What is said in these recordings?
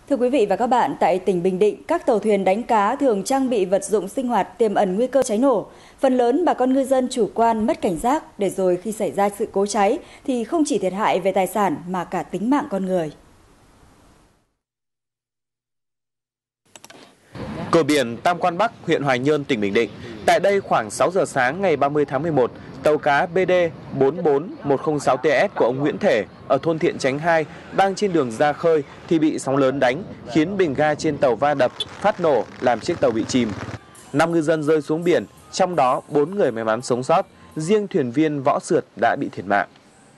Thưa quý vị và các bạn, tại tỉnh Bình Định, các tàu thuyền đánh cá thường trang bị vật dụng sinh hoạt tiềm ẩn nguy cơ cháy nổ. Phần lớn bà con ngư dân chủ quan mất cảnh giác, để rồi khi xảy ra sự cố cháy thì không chỉ thiệt hại về tài sản mà cả tính mạng con người. Cửa biển Tam Quan Bắc, huyện Hoài Nhơn, tỉnh Bình Định. Tại đây khoảng 6 giờ sáng ngày 30 tháng 11, tàu cá BD 44106TS của ông Nguyễn Thể ở thôn Thiện Chánh 2 đang trên đường ra khơi thì bị sóng lớn đánh, khiến bình ga trên tàu va đập, phát nổ làm chiếc tàu bị chìm. 5 ngư dân rơi xuống biển, trong đó 4 người may mắn sống sót, riêng thuyền viên Võ Sượt đã bị thiệt mạng.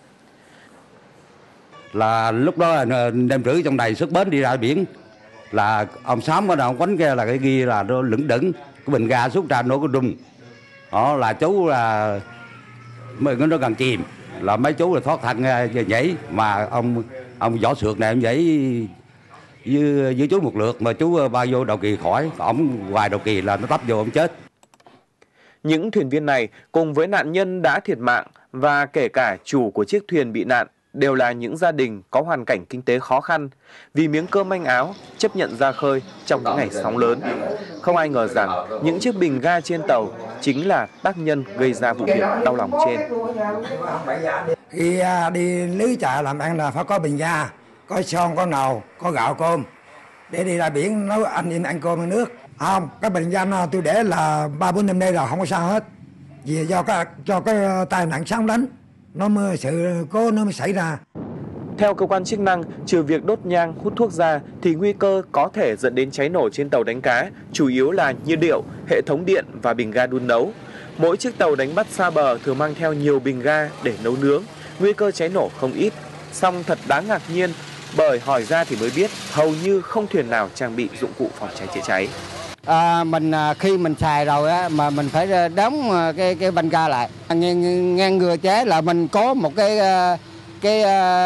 Là lúc đó đêm trữ trong này xuất bến đi ra biển, là ông Sám ở đâu ông quánh kia là cái ghi là nó lửng đửng, cái bình ga xuất ra nó có rung. Đó là chú là mình nó gần chìm, là mấy chú là thoát thân nhảy, mà ông Võ Sượt này ông nhảy với chú một lượt mà chú bao vô đầu kỳ khỏi, ông ngoài đầu kỳ là nó tấp vô ông chết. Những thuyền viên này cùng với nạn nhân đã thiệt mạng và kể cả chủ của chiếc thuyền bị nạn đều là những gia đình có hoàn cảnh kinh tế khó khăn, vì miếng cơm manh áo chấp nhận ra khơi trong những ngày sóng lớn. Không ai ngờ rằng những chiếc bình ga trên tàu chính là tác nhân gây ra vụ việc đau lòng trên. Khi đi lưới chợ làm ăn là phải có bình ga, có son, có nồi, có gạo cơm để đi ra biển nấu anh em ăn cơm ăn nước. Không, cái bình ga nào tôi để là 3-4 năm nay rồi không có sao hết. Vì do cái tai nạn sóng đánh, nó mới sự cố nó mới xảy ra. Theo cơ quan chức năng, trừ việc đốt nhang, hút thuốc ra thì nguy cơ có thể dẫn đến cháy nổ trên tàu đánh cá chủ yếu là nhiên liệu, hệ thống điện và bình ga đun nấu. Mỗi chiếc tàu đánh bắt xa bờ thường mang theo nhiều bình ga để nấu nướng, nguy cơ cháy nổ không ít. Song thật đáng ngạc nhiên, bởi hỏi ra thì mới biết hầu như không thuyền nào trang bị dụng cụ phòng cháy chữa cháy. Khi mình xài rồi á, mà mình phải đóng cái banh ga lại, ngang ngừa chế là mình có một cái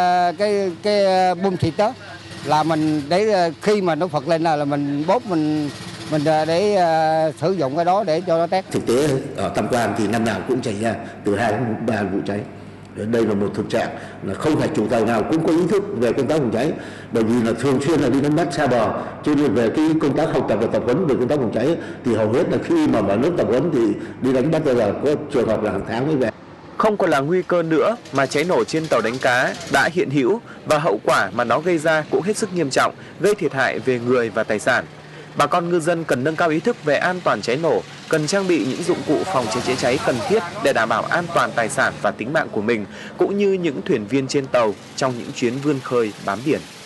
bung xịt đó, là mình để khi mà nó phật lên là mình bóp mình để sử dụng cái đó để cho nó tét. Thực tế ở Tam Quan thì năm nào cũng xảy ra từ 2 đến 3 vụ cháy. Đây là một thực trạng là không phải chủ tàu nào cũng có ý thức về công tác phòng cháy, bởi vì là thường xuyên là đi đánh bắt xa bờ, cho nên về cái công tác học tập và tập huấn về công tác phòng cháy thì hầu hết là khi mà mở lớp tập huấn thì đi đánh bắt giờ có trường hợp là hàng tháng mới về. Không còn là nguy cơ nữa mà cháy nổ trên tàu đánh cá đã hiện hữu và hậu quả mà nó gây ra cũng hết sức nghiêm trọng, gây thiệt hại về người và tài sản. Bà con ngư dân cần nâng cao ý thức về an toàn cháy nổ, cần trang bị những dụng cụ phòng cháy chữa cháy cần thiết để đảm bảo an toàn tài sản và tính mạng của mình, cũng như những thuyền viên trên tàu trong những chuyến vươn khơi bám biển.